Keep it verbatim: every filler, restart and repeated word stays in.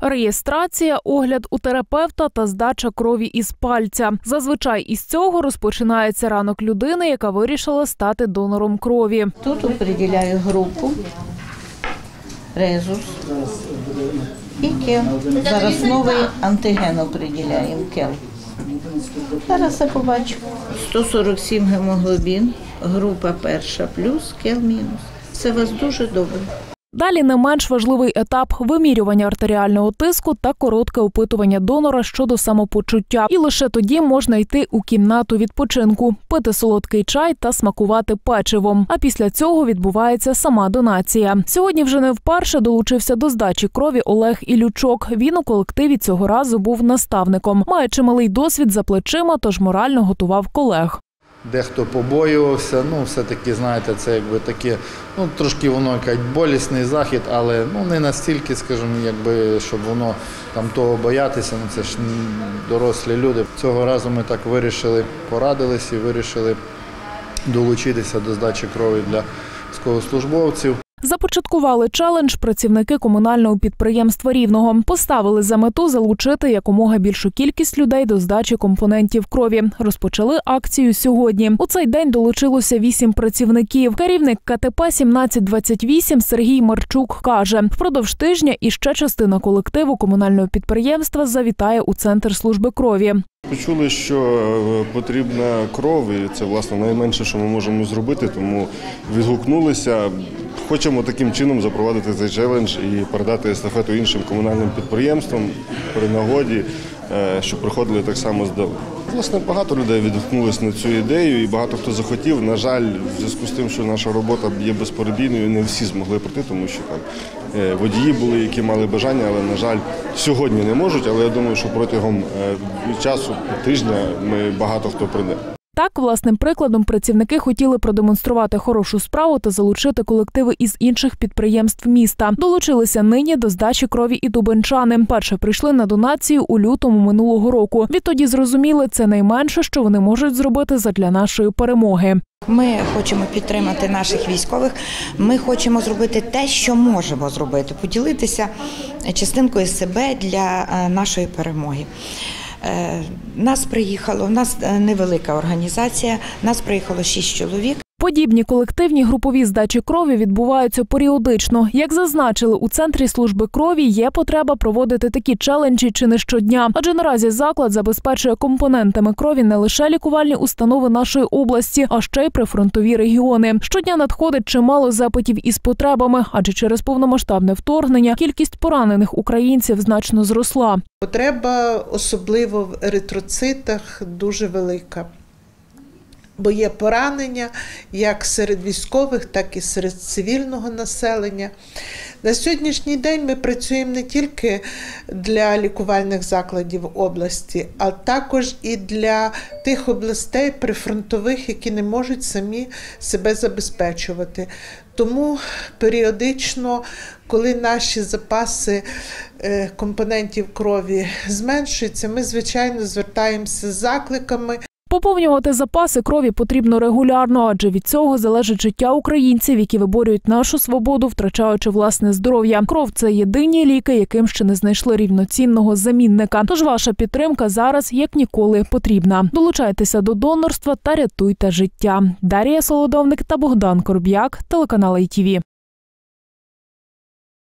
Реєстрація, огляд у терапевта та здача крові із пальця. Зазвичай із цього розпочинається ранок людини, яка вирішила стати донором крові. Тут определяю групу, резус і кел. Зараз новий антиген определяємо, кел. Зараз я побачу. сто сорок сім гемоглобін, група перша плюс, кел мінус. Це у вас дуже добре. Далі не менш важливий етап – вимірювання артеріального тиску та коротке опитування донора щодо самопочуття. І лише тоді можна йти у кімнату відпочинку, пити солодкий чай та смакувати печивом. А після цього відбувається сама донація. Сьогодні вже не вперше долучився до здачі крові Олег Ілючок. Він у колективі цього разу був наставником. Має чималий досвід за плечима, тож морально готував колег. Дехто побоювався, ну все-таки, знаєте, це якби таке, ну трошки воно якийсь болісний захід, але ну не настільки, скажімо, якби, щоб воно там того боятися, ну це ж дорослі люди. Цього разу ми так вирішили, порадилися і вирішили долучитися до здачі крові для військовослужбовців. Започаткували челендж працівники комунального підприємства Рівного. Поставили за мету залучити якомога більшу кількість людей до здачі компонентів крові. Розпочали акцію сьогодні. У цей день долучилося вісім працівників. Керівник ка те пе сімнадцять двадцять вісім Сергій Марчук каже, впродовж тижня іще частина колективу комунального підприємства завітає у Центр служби крові. Почули, що потрібна кров, і це, власне, найменше, що ми можемо зробити, тому відгукнулися. Хочемо таким чином запровадити цей челендж і передати естафету іншим комунальним підприємствам при нагоді, щоб приходили так само здали. Власне, багато людей відгукнулися на цю ідею і багато хто захотів. На жаль, в зв'язку з тим, що наша робота є безперебійною, не всі змогли прийти, тому що там водії були, які мали бажання, але, на жаль, сьогодні не можуть. Але я думаю, що протягом часу, тижня, ми багато хто прийде. Так, власним прикладом працівники хотіли продемонструвати хорошу справу та залучити колективи із інших підприємств міста. Долучилися нині до здачі крові і дубенчани. Перше прийшли на донацію у лютому минулого року. Відтоді зрозуміли, це найменше, що вони можуть зробити задля нашої перемоги. Ми хочемо підтримати наших військових, ми хочемо зробити те, що можемо зробити, поділитися частинкою себе для нашої перемоги. Нас приїхало, у нас невелика організація, нас приїхало шість чоловік. Подібні колективні групові здачі крові відбуваються періодично. Як зазначили, у Центрі служби крові є потреба проводити такі челенджі чи не щодня. Адже наразі заклад забезпечує компонентами крові не лише лікувальні установи нашої області, а ще й прифронтові регіони. Щодня надходить чимало запитів із потребами, адже через повномасштабне вторгнення кількість поранених українців значно зросла. Потреба, особливо в еритроцитах, дуже велика. Бо є поранення як серед військових, так і серед цивільного населення. На сьогоднішній день ми працюємо не тільки для лікувальних закладів області, а також і для тих областей прифронтових, які не можуть самі себе забезпечувати. Тому періодично, коли наші запаси компонентів крові зменшуються, ми, звичайно, звертаємося з закликами. Поповнювати запаси крові потрібно регулярно, адже від цього залежить життя українців, які виборюють нашу свободу, втрачаючи власне здоров'я. Кров – це єдині ліки, яким ще не знайшли рівноцінного замінника. Тож ваша підтримка зараз як ніколи потрібна. Долучайтеся до донорства та рятуйте життя. Дар'я Солодовник та Богдан Корб'як, телеканал ай ті ві.